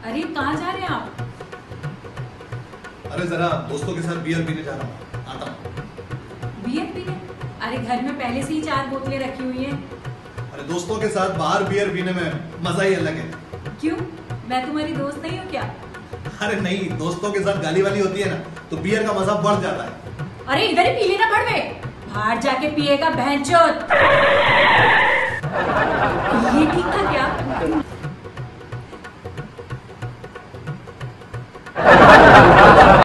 अरे कहाँ जा रहे हैं आप? अरे जरा दोस्तों के साथ बियर पीने जा रहा हूँ, आता हूँ। बियर पीने? अरे घर में पहले से ही 4 बोतलें रखी हुई हैं। अरे दोस्तों के साथ बाहर बियर पीने में मजा ही अलग है। क्यों, मैं तुम्हारी दोस्त नहीं हूँ क्या? अरे नहीं, दोस्तों के साथ गाली वाली होती है ना, तो बियर का मजा बढ़ जाता है। अरे इधर ही पी लेना बड़वे, बाहर जाके पिएगा बहनचोद। ये ठीक था क्या?